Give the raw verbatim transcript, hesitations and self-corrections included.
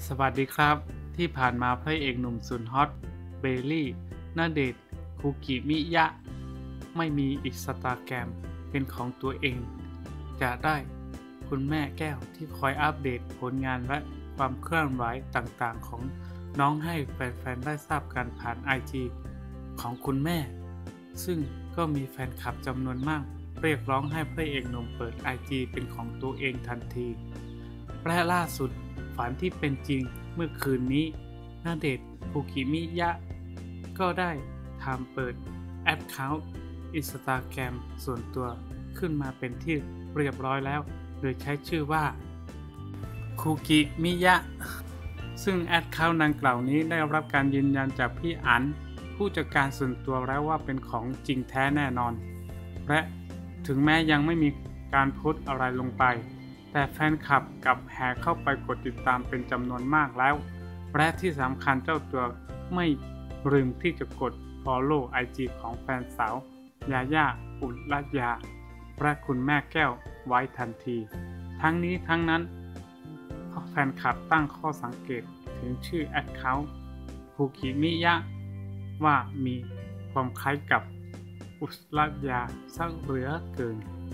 สวัสดีครับที่ผ่านมาพระเอกหนุ่มสุดฮอตเบลลี่ณเดชน์คุกิมิยะไม่มีอินสตาแกรมเป็นของตัวเองจะได้คุณแม่แก้วที่คอยอัปเดตผลงานและความเคลื่อนไหวต่างๆของน้องให้แฟนๆได้ทราบกันผ่าน ไอ จี ของคุณแม่ซึ่งก็มีแฟนคลับจำนวนมากเรียกร้องให้พระเอกหนุ่มเปิด ไอ จี เป็นของตัวเองทันทีและล่าสุดฝันที่เป็นจริงเมื่อคืนนี้ณเดชน์คุกิมิยะก็ได้ทำเปิดแอคเคาท์อินสตาแกรมส่วนตัวขึ้นมาเป็นที่เรียบร้อยแล้วโดยใช้ชื่อว่าคุกิมิยะซึ่งแอคเคาท์ดังกล่าวนี้ได้รับการยืนยันจากพี่อั๋นผู้จัดการส่วนตัวแล้วว่าเป็นของจริงแท้แน่นอนและถึงแม้ยังไม่มีการโพสต์อะไรลงไปแต่แฟนคลับกลับแห่เข้าไปกดติดตามเป็นจำนวนมากแล้วและที่สำคัญเจ้าตัวไม่ลืมที่จะกด Follow ไอ จี ของแฟนสาวยาย่า อุรัสยาและคุณแม่แก้วไว้ทันทีทั้งนี้ทั้งนั้นแฟนคลับตั้งข้อสังเกตถึงชื่อแอคเคาท์คุกิมิยะว่ามีความคล้ายกับอุรัสยาสักเหลือเกิน